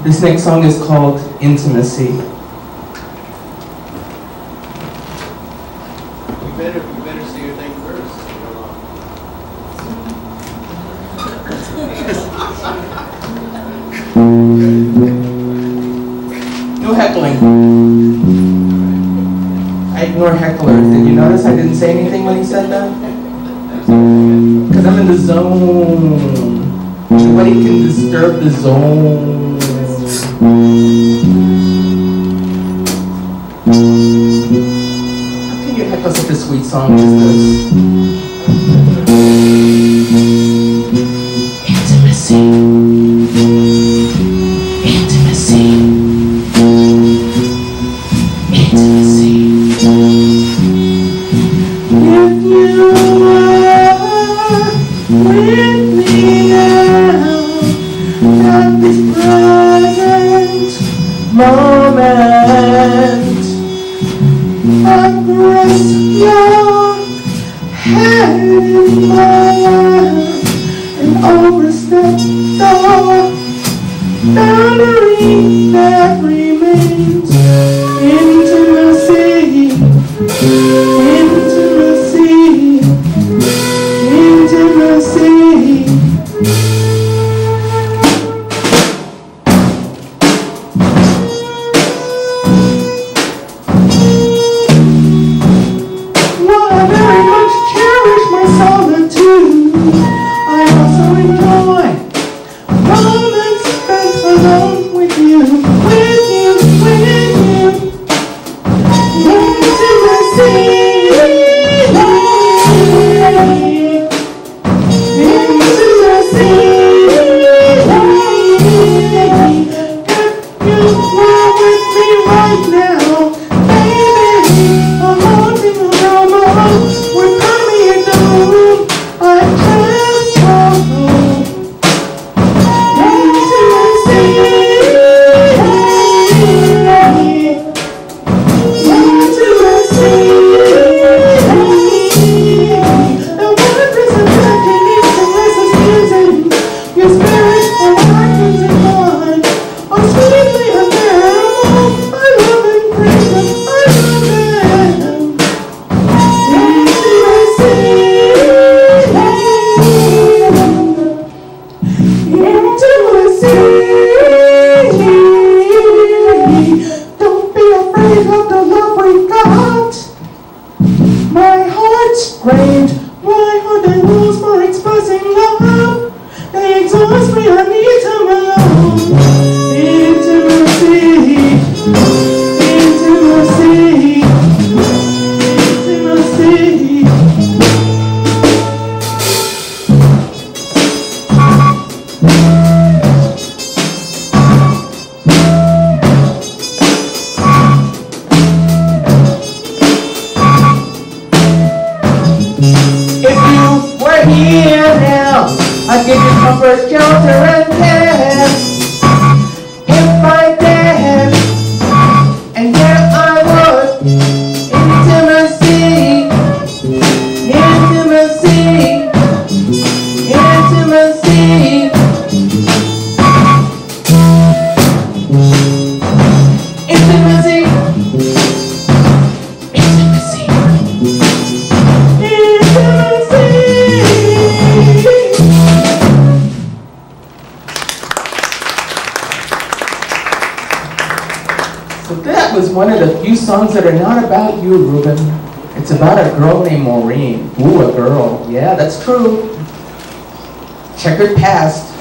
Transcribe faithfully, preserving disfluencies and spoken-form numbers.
This next song is called Intimacy. You better, you better say your thing first. No heckling. I ignore hecklers. Did you notice I didn't say anything when he said that? Because I'm in the zone. Nobody can disturb the zone. How can you heckle such a sweet song as this? Intimacy. Intimacy. Intimacy. If you are with me now, at this present moment, I press your hand in mine and overstep the boundary that remains. Intimacy, intimacy, intimacy. While I very much cherish my solitude, I also enjoy moments spent alone with you, with you, with you. Intimacy, intimacy. If you were with me right now, baby, I'm haunting aroma would permeate the room. I can't follow. Intimacy, intimacy. The wondrous attraction needs to resist using your spirit and actions in mind. Oh, sweetly unbearable, I love and praise them, I love them. Intimacy, intimacy. Don't be afraid of the love we got. My heart's great, my heart and rules for expressing love. They exhaust me, I need them alone. Intimacy, intimacy, intimacy. If you were here now, I'd give you comfort, shelter, and care. If I dared, and yet I would. Intimacy, intimacy, intimacy. Intimacy, intimacy. So that was one of the few songs that are not about you, Ruben. It's about a girl named Maureen. Ooh, a girl. Yeah, that's true. Checkered past.